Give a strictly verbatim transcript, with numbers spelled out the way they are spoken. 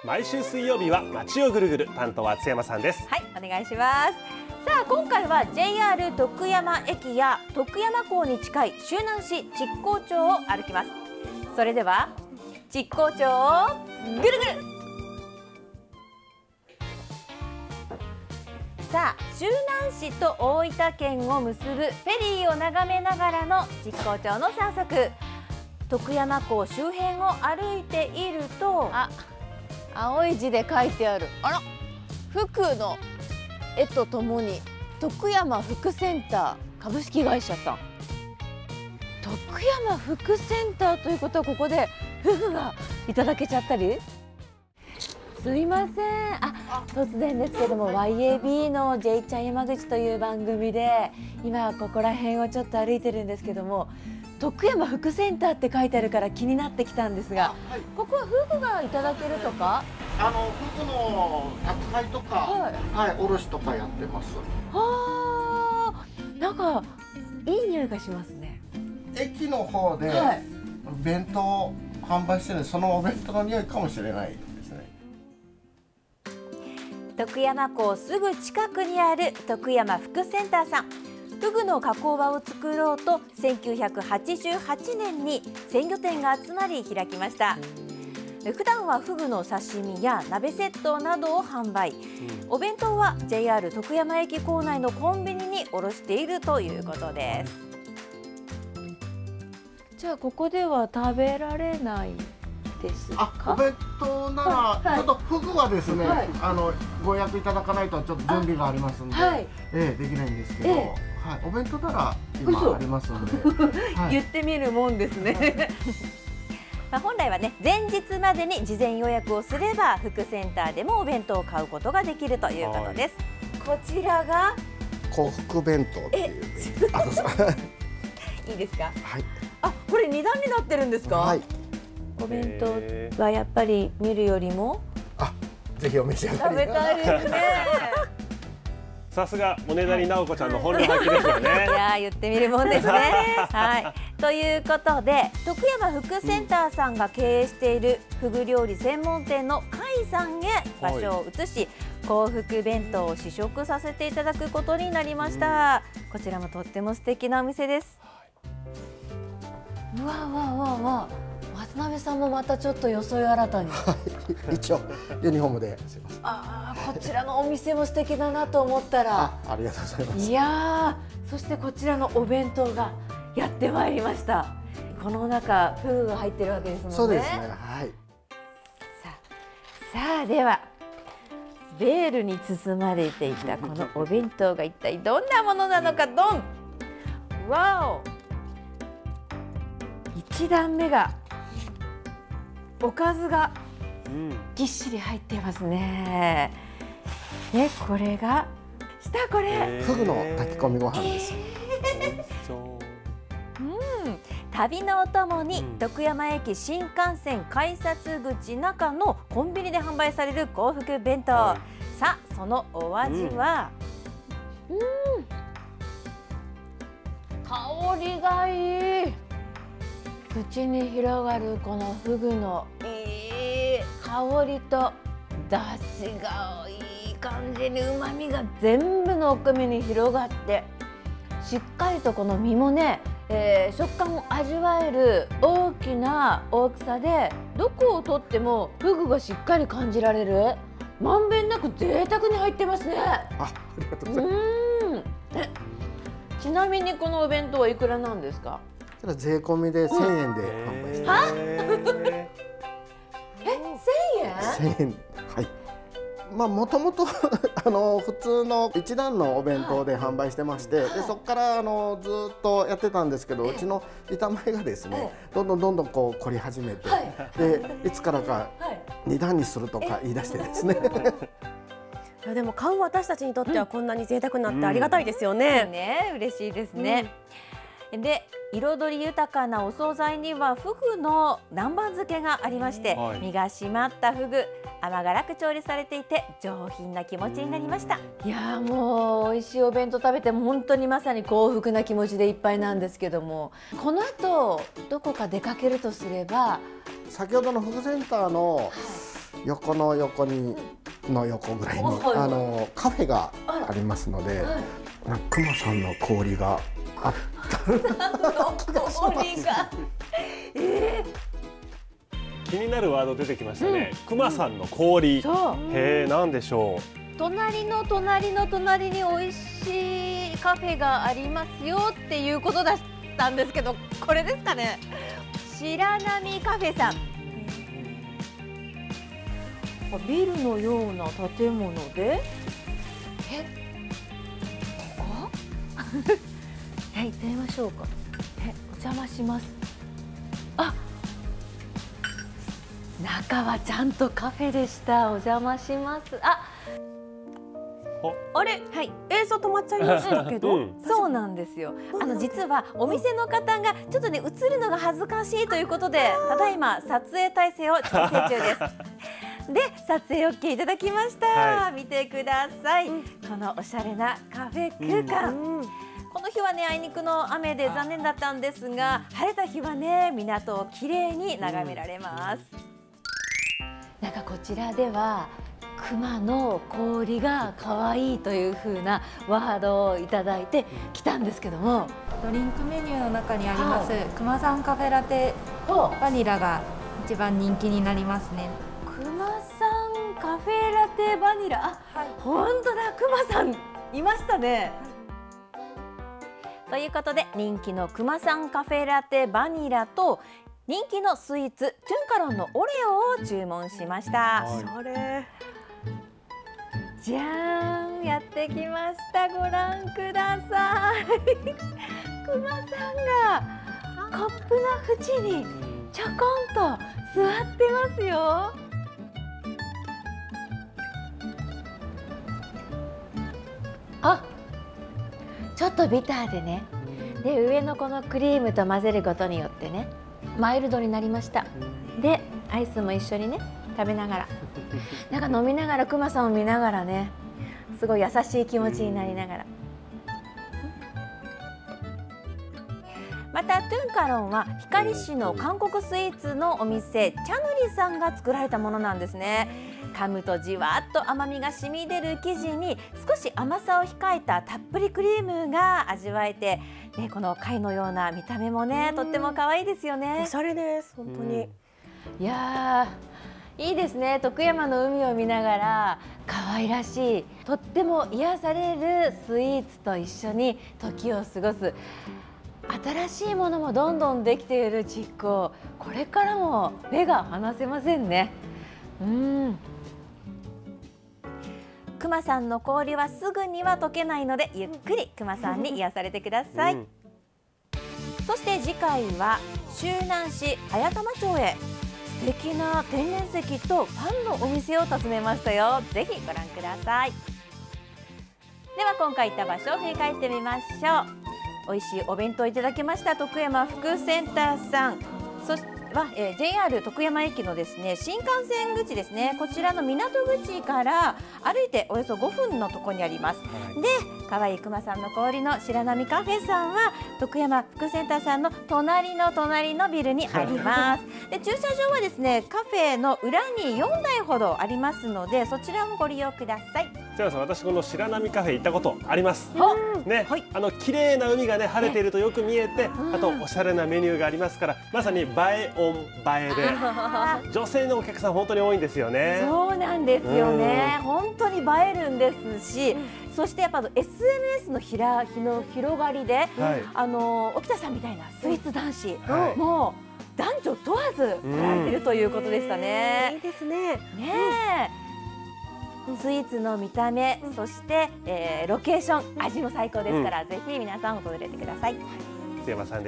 毎週水曜日は街をぐるぐる、担当は津山さんです。 はい、お願いします。さあ、今回は ジェイアール 徳山駅や徳山港に近い周南市築港町を歩きます。それでは築港町をぐるぐる。さあ、周南市と大分県を結ぶフェリーを眺めながらの築港町の散策。徳山港周辺を歩いていると、 あ、青い字で書いてある。あら、福の絵とともに徳山福センター株式会社さん。徳山福センターということは、ここでフグがいただけちゃったり。すいません、あ、突然ですけども ワイエービー の J ちゃん山口という番組で今ここら辺をちょっと歩いてるんですけども、徳山福センターって書いてあるから気になってきたんですが、はい、ここはフグがいただけるとか、 あのフグの宅配とか、はい、はい、卸とかやってます。 はあ、なんかいい匂いがしますね。 駅の方で弁当を販売してる、そのお弁当の匂いかもしれないですね。 徳山港すぐ近くにある徳山福センターさん。フグの加工場を作ろうとせんきゅうひゃくはちじゅうはちねんに鮮魚店が集まり開きました。普段はフグの刺身や鍋セットなどを販売、お弁当は ジェイアール 徳山駅構内のコンビニに卸しているということです。 じゃあここでは食べられないですか？ あ、お弁当なら、はいはい、ちょっとフグはですね、はい、あのご予約いただかないとちょっと準備がありますんで、はい、ええ、できないんですけど、ええ、はい、お弁当なら今ありますので、 はい、言ってみるもんですね。 まあ本来はね、前日までに事前予約をすれば福センターでもお弁当を買うことができるということです。こちらが幸福弁当っていう。 いいですか？ はい。あ、これ二段になってるんですか？はい。お弁当はやっぱり見るよりも、 あ、ぜひお召し上がり。 食べたいですね。 さすがおねだりなおこちゃんの本領発揮ですよね。 いやー、言ってみるもんですね。はい。ということで、徳山福センターさんが経営しているフグ料理専門店の甲斐さんへ場所を移し、幸福弁当を試食させていただくことになりました。こちらもとっても素敵なお店です。 うわうわうわうわ。渡辺さんもまたちょっと装い新たに。 一応ユニフォームで。 ああ、こちらのお店も素敵だなと思ったら。 あ、ありがとうございます。 いやー、そしてこちらのお弁当がやってまいりました。この中フグが入ってるわけですもんね。 そうですね。はい。 さあ、さあではベールに包まれていたこのお弁当が一体どんなものなのか。ドン。わお。一段目がおかずがぎっしり入っていますね。で、これが下、これフグの炊き込みご飯です。 うん、旅のお供に徳山駅新幹線改札口中のコンビニで販売される幸福弁当。はい、さあ、そのお味は。 うん、うん、香りがいい。口に広がるこのフグのいい香りと出汁がいい感じにうまみが全部のお米に広がって、しっかりとこの身もね、えー、食感を味わえる大きな大きさで、どこをとってもフグがしっかり感じられる。まんべんなく贅沢に入ってますね。 あ、ありがとうございます。 うん。え、ちなみにこのお弁当はいくらなんですか？ 税込みでせんえんで販売してます。 え、せんえん？ せんえん、はい。まあもともとあの普通の一段のお弁当で販売してまして、はい、でそこからあのずっとやってたんですけど、うちの板前がですね、どんどんどんどんこう凝り始めて、はい、でいつからか二段にするとか言い出してですね。 いやでも買う私たちにとってはこんなに贅沢になってありがたいですよね。 うん、ね、嬉しいですね。うん、で、彩り豊かなお惣菜にはフグの南蛮漬けがありまして、はい、身が締まったフグ、甘辛く調理されていて上品な気持ちになりました。 いやー、もう美味しいお弁当食べても本当にまさに幸福な気持ちでいっぱいなんですけども、この後どこか出かけるとすれば、 先ほどのフグセンターの横の横にの横ぐらいにあのカフェがありますので、くまさんの氷があった氷がえ気になるワード出てきましたね。くまさんの氷。 そうへえ、なんでしょ隣の隣の隣に美味しいカフェがありますよっていうことだったんですけど、これですかね。白波カフェさん。ビルのような建物で、え、ここ？え、行ってみましょうか。え、お邪魔します。あ、中はちゃんとカフェでした。お邪魔します。あ、 あれ、 はい。 映像止まっちゃいましたけど、 うんそうなんですよ。あの実はお店の方がちょっとね映るのが恥ずかしいということで、ただいま撮影体制を調整中です。で、撮影 オーケー いただきました。 は見てください。このおしゃれなカフェ空間。この日はねあいにくの雨で残念だったんですが、晴れた日はね港をきれいに眺められます。なんかこちらでは熊の氷が可愛いという風なワードをいただいてきたんですけども、 ドリンクメニューの中にあります、くまさんカフェラテバニラが一番人気になりますね。 くまさんカフェラテバニラ、あ、はい、本当だ、くまさんいましたね。ということで人気のくまさんカフェラテバニラと人気のスイーツトゥンカロンのオレオを注文しました。 それじゃーん、やってきました。ご覧ください。くまさんがコップの縁にちょこんと座ってますよ。あ、ちょっとビターでね。で、上のこのクリームと混ぜることによってね、マイルドになりました。で、アイスも一緒にね食べながら、なんか飲みながらくまさんを見ながらね、すごい優しい気持ちになりながら。またトゥンカロンは光市の韓国スイーツのお店チャヌリさんが作られたものなんですね。噛むとじわっと甘みが染み出る生地に少し甘さを控えたたっぷりクリームが味わえて、ね、この貝のような見た目もねとっても可愛いですよね。 おしゃれです、本当に。 いやー、いいですね。徳山の海を見ながら可愛らしい、とっても癒されるスイーツと一緒に時を過ごす。新しいものもどんどんできている実行、これからも目が離せませんね。うん。くまさんの氷はすぐには溶けないので、ゆっくりくまさんに癒されてください。うん、そして次回は周南市早玉町へ。素敵な天然石とパンのお店を訪ねましたよ。ぜひご覧ください。では今回行った場所を振り返ってみましょう。美味しいお弁当をいただきました徳山福センターさん、そしては、えー、ジェイアール 徳山駅のですね新幹線口ですね、こちらの港口から歩いておよそごふんのところにあります。はい、で、かわいいくまさんの氷の白波カフェさんは徳山福センターさんの隣の隣のビルにあります。で、駐車場はですねカフェの裏によんだいほどありますので、そちらもご利用ください。 じゃあ私この白波カフェ行ったことあります。ね、はい、あの綺麗な海がね晴れているとよく見えて、あとおしゃれなメニューがありますから、まさに映えオン映えで女性のお客さん本当に多いんですよね。 そうなんですよね。本当に映えるんですし、そしてやっぱ エスエヌエス のひらひの広がりで、はい、あの沖田さんみたいなスイーツ男子、はい、もう男女問わず来られているということでしたね。 いいですね。 ねえ。スイーツの見た目、そして、えー、ロケーション、味も最高ですから、ぜひ皆さん訪れてください。 津山さん